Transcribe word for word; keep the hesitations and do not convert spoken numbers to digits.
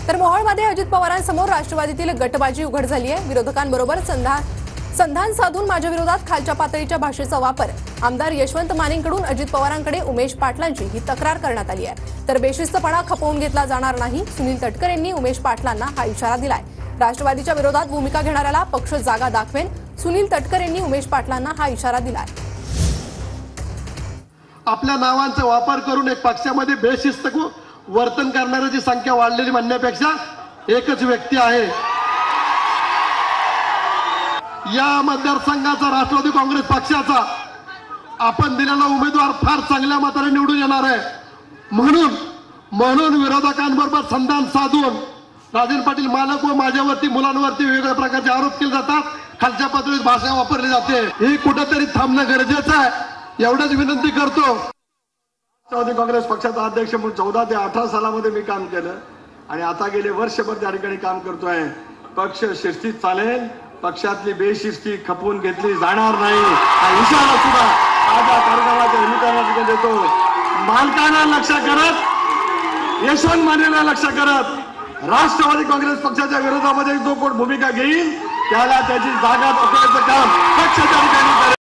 तर मोहोळमध्ये अजित पवारांसमोर राष्ट्रवादीतील गटबाजी उघड झाली आहे। विरोधकांबरोबर संधान संधान साधून माझ्या विरोधात खालच्या पातळीच्या भाषेचा वापर आमदार यशवंत मानेंकडून अजित पवारांकडे उमेश पाटलांची ही तक्रार करण्यात आली आहे। तर बेशिस्तपणा खपवून घेतला जाणार नाही, सुनील तटकरे यांनी उमेश पाटलांना हा इशारा दिलाय। राष्ट्रवादीच्या विरोधात भूमिका घेणाऱ्याला पक्ष जागा दाखवेन, सुनील तटकरे यांनी उमेश पाटलांना हा इशारा दिलाय। आपल्या नावांचा वापर करून एक पक्षामध्ये बेशिस्त वर्तन करणाऱ्याची संख्या वाढलेली म्हणण्यापेक्षा एकच व्यक्ती आहे। या मतदारसंघाचा राष्ट्रवादी काँग्रेस पक्षाचा आपण दिलेला उमेदवार फार चांगल्या मताने निवडून येणार आहे। म्हणून म्हणून विरोधकांबरोबर संधान साधून राजन पाटील मालक व माझ्यावरती मुलांवरती वेगवेगळ्या प्रकारचे आरोप केले जातात, खालच्या पातळीत भाषा वापरली जाते, ही कुठेतरी थांबणं गरजेचं आहे। एवढंच विनंती करतो। राष्ट्रवादी काँग्रेस पक्षाचा अध्यक्ष म्हणून चौदा ते अठरा सालामध्ये मी काम केलं आणि आता गेले वर्षभर त्या ठिकाणी काम करतोय। पक्ष शिस्तीत चालेल, पक्षातली बेशिस्ती खपवून घेतली जाणार नाही हा इशारा सुद्धा आज या कार्यक्रमाच्या निमित्ताने देतो। मालकांना लक्ष करत, यशवंत मानेला लक्ष करत, राष्ट्रवादी काँग्रेस पक्षाच्या विरोधामध्ये जो कोण भूमिका घेईल त्याला त्याची जागा दाखवण्याचं काम पक्षाच्या ठिकाणी